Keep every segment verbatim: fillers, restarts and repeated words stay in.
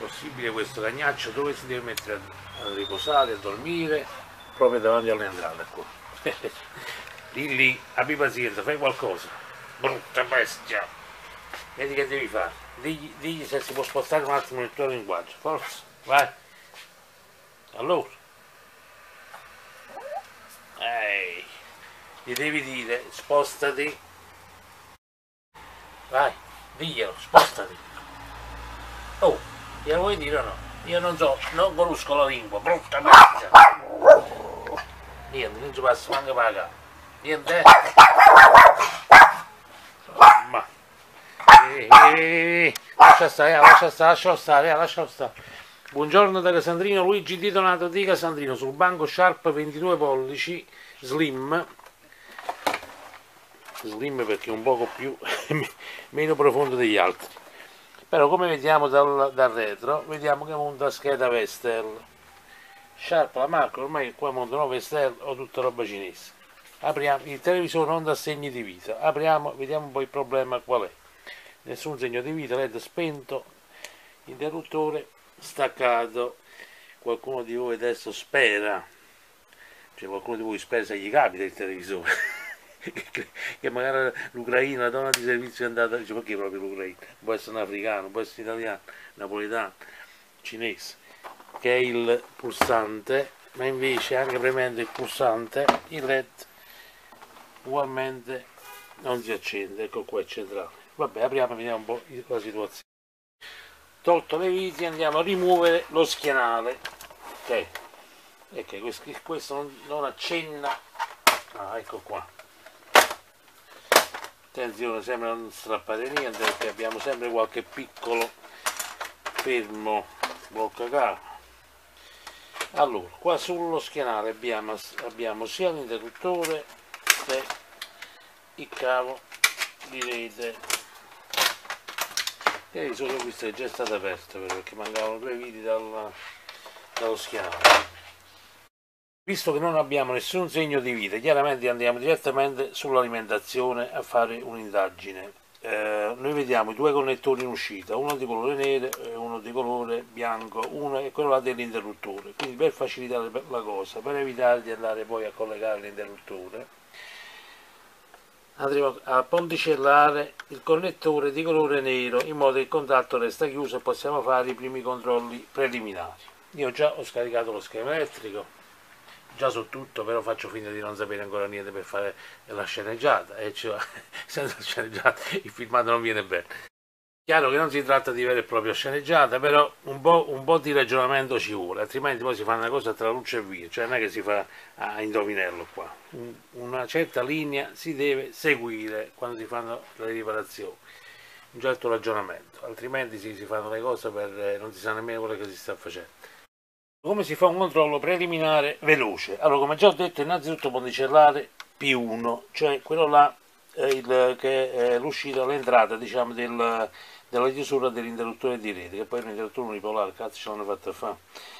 possibile questo cagnaccio dove si deve mettere a, a riposare, a dormire, proprio davanti alle entrate qua. Lì lì, abbi pazienza, fai qualcosa, brutta bestia, vedi che devi fare, digli, digli se si può spostare un attimo il tuo linguaggio, forza, vai, allora, ehi, gli devi dire, spostati, vai, diglielo, spostati, oh, glielo vuoi dire o no? Io non so, non conosco la lingua, brutta bestia, niente, non ci passa manco paga, niente, ma, eh, eh, lascia stare, lascia stare, lascia stare, lascia stare. Buongiorno da Casandrino, Luigi Di Donato di Casandrino, sul banco Sharp ventidue pollici, slim, slim perché è un poco più, meno profondo degli altri, però come vediamo dal, dal retro, vediamo che monta scheda Vestel, Sharp la marca, ormai qua montano Vestel o tutta roba cinese. Apriamo il televisore, non dà segni di vita, apriamo, vediamo un po' il problema qual è, nessun segno di vita, led spento, interruttore staccato. Qualcuno di voi adesso spera, cioè qualcuno di voi spera se gli capita il televisore che magari l'Ucraina, la donna di servizio è andata, dice perché proprio l'Ucraina, può essere un africano, può essere italiano, napoletano, cinese, che è il pulsante, ma invece anche premendo il pulsante il led ugualmente non si accende. Ecco qua è centrale. Vabbè, apriamo e vediamo un po' la situazione. Tolto le viti andiamo a rimuovere lo schienale, ok, okay, questo, questo non, non accenna, ah, ecco qua, attenzione, sembra non strappare niente perché abbiamo sempre qualche piccolo fermo blocca cavo. Allora, qua sullo schienale abbiamo, abbiamo sia l'interruttore che il cavo di rete, e di solito questo è già stato aperto perché mancavano due viti dalla, dallo schienale. Visto che non abbiamo nessun segno di vita, chiaramente andiamo direttamente sull'alimentazione a fare un'indagine. Eh, noi vediamo i due connettori in uscita, uno di colore nero e uno di colore bianco, uno è quello là dell'interruttore, quindi per facilitare la cosa, per evitare di andare poi a collegare l'interruttore, andremo a ponticellare il connettore di colore nero in modo che il contatto resta chiuso e possiamo fare i primi controlli preliminari. Io già ho scaricato lo schema elettrico, già so tutto, però faccio finta di non sapere ancora niente per fare la sceneggiata, e cioè, senza sceneggiata il filmato non viene bene. Chiaro che non si tratta di vera e propria sceneggiata, però un po', un po' di ragionamento ci vuole, altrimenti poi si fa una cosa tra luce e via, cioè non è che si fa a indovinello qua. Un, una certa linea si deve seguire quando si fanno le riparazioni, un certo ragionamento, altrimenti si, si fanno le cose per non si sa nemmeno quello che si sta facendo. Come si fa un controllo preliminare veloce? Allora, come già ho detto, innanzitutto ponticellare P uno, cioè quello là eh, il, che è l'uscita, l'entrata, diciamo, del, della chiusura dell'interruttore di rete, che poi l'interruttore unipolare, cazzo ce l'hanno fatto a fare.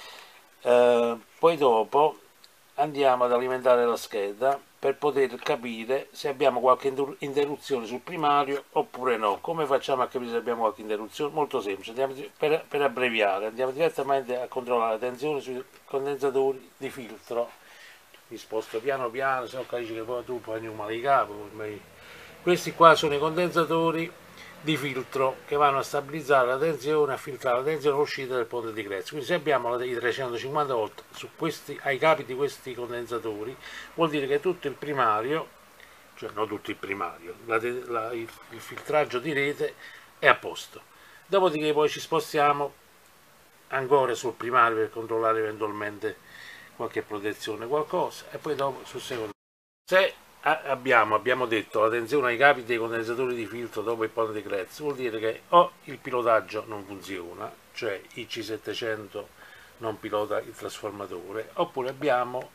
Eh, poi dopo andiamo ad alimentare la scheda per poter capire se abbiamo qualche interruzione sul primario oppure no. Come facciamo a capire se abbiamo qualche interruzione? Molto semplice, andiamo, per, per abbreviare, andiamo direttamente a controllare la tensione sui condensatori di filtro. Mi sposto piano piano, se no capisci che poi tu fai un male di capo. Questi qua sono i condensatori di filtro che vanno a stabilizzare la tensione, a filtrare la tensione all'uscita del ponte di Crezzo. Quindi se abbiamo i trecentocinquanta volt su questi, ai capi di questi condensatori, vuol dire che tutto il primario, cioè non tutto il primario, la, la, il, il filtraggio di rete è a posto. Dopodiché poi ci spostiamo ancora sul primario per controllare eventualmente qualche protezione, qualcosa, e poi dopo sul secondario. Se Abbiamo, abbiamo detto la tensione ai capi dei condensatori di filtro dopo il ponte di Crezzo, vuol dire che o il pilotaggio non funziona, cioè I C settecento non pilota il trasformatore, oppure abbiamo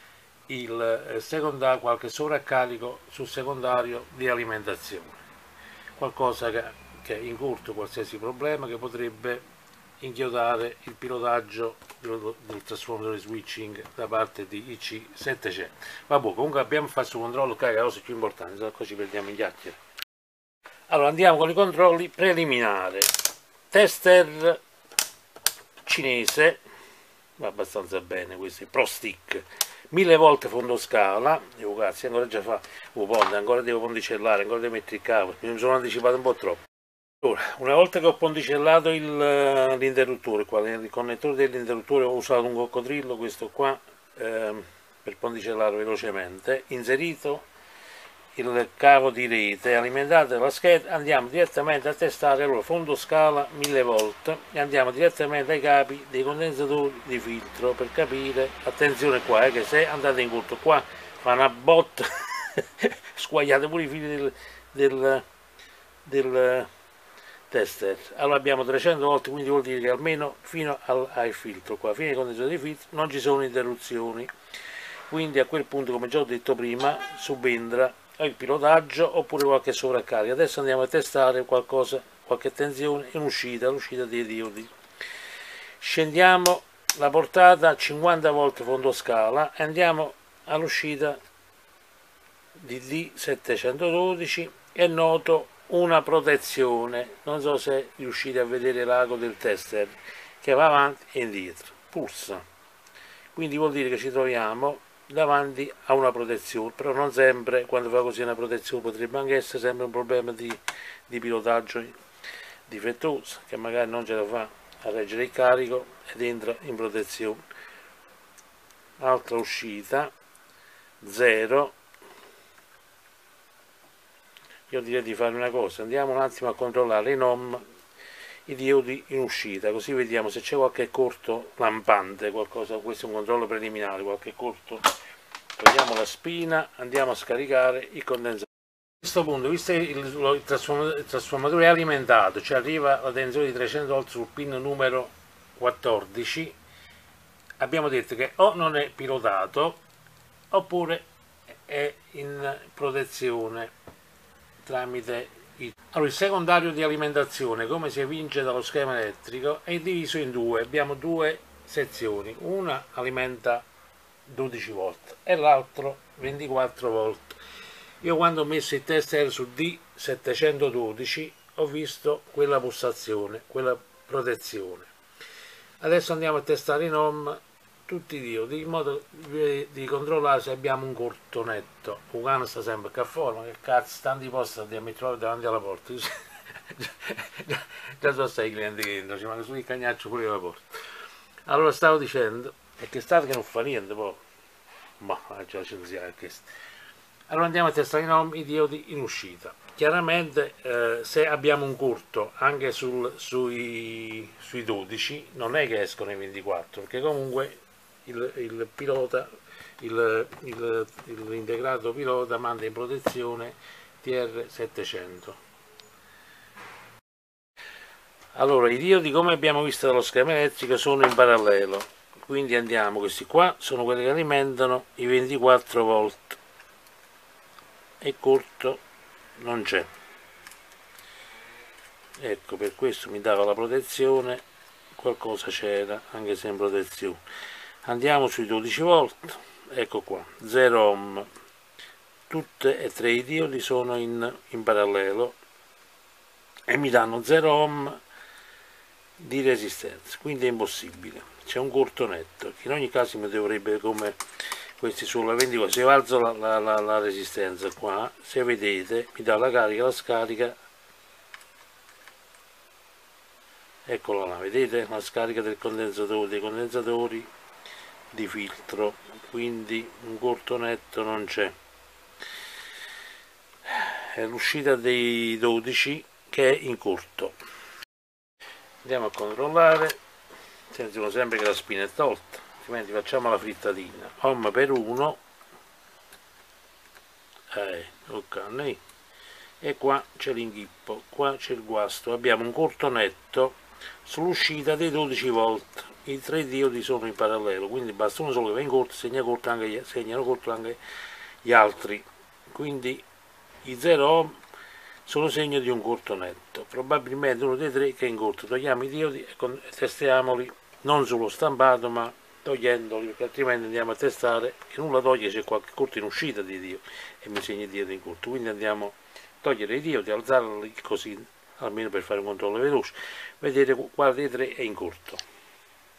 il secondario, qualche sovraccarico sul secondario di alimentazione, qualcosa che, che incurta qualsiasi problema che potrebbe inchiodare il pilotaggio del trasformatore switching da parte di I C settecento. Vabbè, comunque abbiamo fatto un controllo, che è la cosa più importante, se no ci perdiamo in chiacchiere. Allora andiamo con i controlli preliminari. Tester cinese va abbastanza bene, questo è Pro Stick, mille volte fondoscala, devo cazzo, ancora già fa un ponte, ancora devo pondicellare, ancora devo mettere il cavo, mi sono anticipato un po' troppo. Ora, una volta che ho pondicellato l'interruttore, qua, il connettore dell'interruttore, ho usato un coccodrillo, questo qua, ehm, per pondicellare velocemente, inserito il cavo di rete, alimentate la scheda, andiamo direttamente a testare, allora fondoscala mille volte e andiamo direttamente ai capi dei condensatori di filtro per capire, attenzione qua, eh, che se andate in corto qua fa una botta, squagliate pure i fili del, del, del tester. Allora abbiamo trecento volte, quindi vuol dire che almeno fino al, al filtro qua, fino ai condensatori di filtro non ci sono interruzioni, quindi a quel punto, come già ho detto prima, subentra il pilotaggio oppure qualche sovraccarica. Adesso andiamo a testare qualcosa, qualche tensione in uscita, l'uscita dei diodi. Scendiamo la portata cinquanta volte fondoscala e andiamo all'uscita di D settecentododici e noto una protezione, non so se riuscite a vedere l'ago del tester che va avanti e indietro, pulsa, quindi vuol dire che ci troviamo davanti a una protezione, però non sempre quando fa così una protezione, potrebbe anche essere sempre un problema di, di pilotaggio difettoso che magari non ce la fa a reggere il carico ed entra in protezione. Altra uscita zero. Io direi di fare una cosa, andiamo un attimo a controllare i N O M, i diodi in uscita, così vediamo se c'è qualche corto lampante, qualcosa, questo è un controllo preliminare, qualche corto. Togliamo la spina, andiamo a scaricare il condensatore. A questo punto, visto che il, il, trasformatore, il trasformatore è alimentato, ci arriva la tensione di trecento volt sul pin numero quattordici, abbiamo detto che o non è pilotato oppure è in protezione tramite il... Allora, il secondario di alimentazione, come si evince dallo schema elettrico, è diviso in due, abbiamo due sezioni, una alimenta dodici volt e l'altro ventiquattro volt. Io quando ho messo il tester su D settecentododici ho visto quella pulsazione, quella protezione. Adesso andiamo a testare in N O M tutti i diodi in modo di controllare se abbiamo un corto netto. Un cane sta sempre qua fuori, ma che cazzo, tanti posti andiamo a trovare davanti alla porta. già, già so stai i clienti che entrano, ci manca solo il cagnaccio fuori dalla porta. Allora stavo dicendo, è che state che non fa niente poi, ma già ci siamo questo. Allora andiamo a testare in N O M i diodi in uscita. Chiaramente eh, se abbiamo un corto anche sul, sui, sui dodici non è che escono i ventiquattro, perché comunque il, il pilota, l'integrato pilota manda in protezione T R settecento. Allora i diodi, come abbiamo visto dallo schema elettrico, sono in parallelo, quindi andiamo, questi qua sono quelli che alimentano i ventiquattro volt e corto non c'è, ecco, per questo mi dava la protezione, qualcosa c'era anche se in protezione. Andiamo sui dodici volt, ecco qua, zero ohm, tutte e tre i diodi sono in, in parallelo e mi danno zero ohm di resistenza, quindi è impossibile, c'è un corto netto, in ogni caso mi dovrebbe, come questi sulla ventiquattro, se io alzo la, la, la, la resistenza qua, se vedete mi dà la carica, la scarica, eccola là, vedete la scarica del condensatore, dei condensatori di filtro, quindi un corto netto non c'è. È l'uscita dei dodici che è in corto. Andiamo a controllare, attenzione sempre che la spina è tolta, altrimenti facciamo la frittatina. Ohm per uno, eh, ok, e qua c'è l'inghippo, qua c'è il guasto, abbiamo un corto netto sull'uscita dei dodici volt, i tre diodi sono in parallelo, quindi basta uno solo che va in corto, segna corto anche gli, segnano corto anche gli altri, quindi i zero ohm sono segno di un corto netto, probabilmente uno dei tre che è in corto. Togliamo i diodi e testiamoli non sullo stampato ma togliendoli, perché altrimenti andiamo a testare che nulla toglie, c'è qualche corto in uscita di diodi e mi segna i diodi in corto, quindi andiamo a togliere i diodi, alzarli così almeno per fare un controllo veloce, vedere quale dei tre è in corto.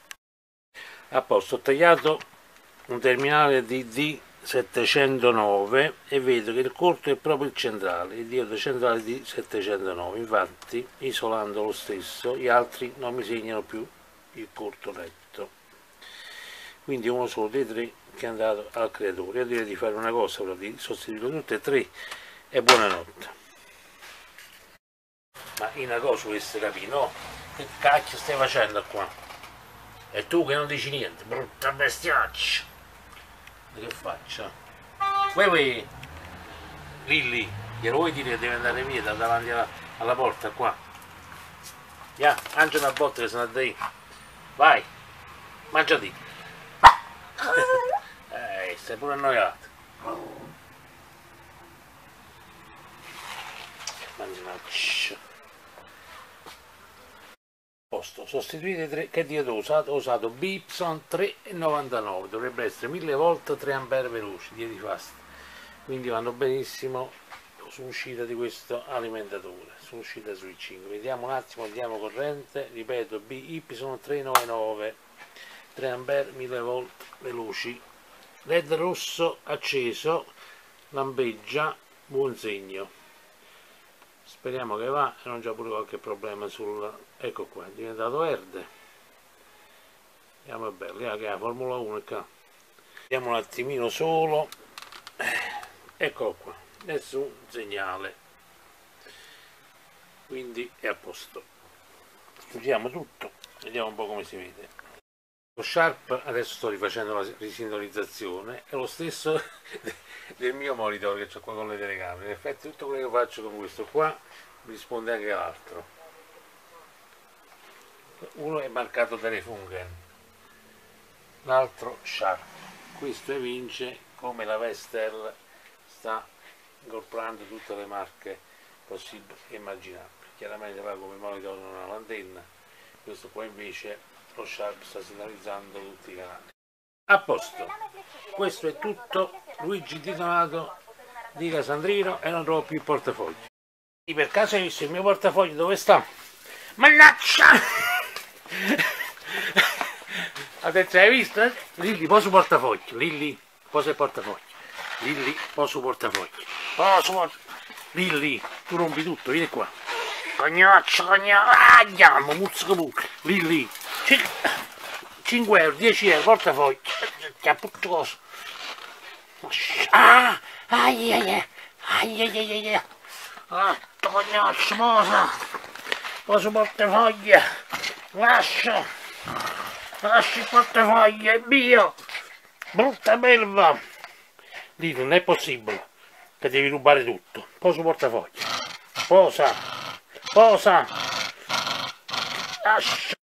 A posto, ho tagliato un terminale di D settecentonove e vedo che il corto è proprio il centrale, il diodo centrale di settecentonove, infatti isolando lo stesso gli altri non mi segnano più il corto netto, quindi uno solo dei tre che è andato al creatore. Io direi di fare una cosa, però di sostituirlo tutte e tre e buonanotte. Ma una cosa questo capì, no? Che cacchio stai facendo qua? E tu che non dici niente, brutta bestiaccia! Che faccia? Uè uè! Lilli, glielo vuoi dire che deve andare via da davanti alla, alla porta qua? Ya, yeah, mangia una botta che se ne dai. Vai! Mangiati! Eh, stai pure annoiato. Mannaggia. Posto, sostituite tre, che diodo ho usato? Ho usato B Y tre virgola novantanove, dovrebbe essere mille volt tre ampere veloci, diedi fast, quindi vanno benissimo sull'uscita di questo alimentatore, sull'uscita switching. Vediamo un attimo, andiamo corrente, ripeto, B Y tre virgola novantanove, tre ampere, mille volt veloci, led rosso acceso, lampeggia, buon segno. Speriamo che va e non c'è pure qualche problema sul... ecco qua, è diventato verde. Vediamo, è bello, che è la Formula uno qua. Vediamo un attimino solo. Eccolo qua, nessun segnale. Quindi è a posto. Chiudiamo tutto, vediamo un po' come si vede. Lo Sharp, adesso sto rifacendo la risintonizzazione, è lo stesso del mio monitor che c'ho qua con le telecamere. In effetti tutto quello che faccio con questo qua mi risponde anche l'altro. Uno è marcato Telefunken, l'altro Sharp. Questo evince come la Vestel sta incorporando tutte le marche possibili e immaginabili. Chiaramente va come monitor non ha l'antenna, questo qua invece lo Sharp sta sinalizzando tutti i canali. A posto, questo è tutto. Luigi Di Donato di Casandrino e non trovo più il portafoglio. E per caso hai visto il mio portafoglio dove sta? Mannaggia! Adesso hai visto? Lilli, poso portafoglio, Lilli, posa il portafoglio, Lilli, poso portafoglio, poso portafoglio, Lilli, tu rompi tutto, vieni qua. Cognaccio, cognaccio, ah, andiamo, muzzica pure, Lilli, cinque euro, dieci euro, portafoglio, che appunto cosa. Ah, ai ai ai, ai ai ai ai, ah, cognaccio, posa, poso portafoglio, lascia, lascia il portafoglio, è mio, brutta belva. Lì non è possibile che devi rubare tutto, posa il portafoglio, posa, posa, lascia.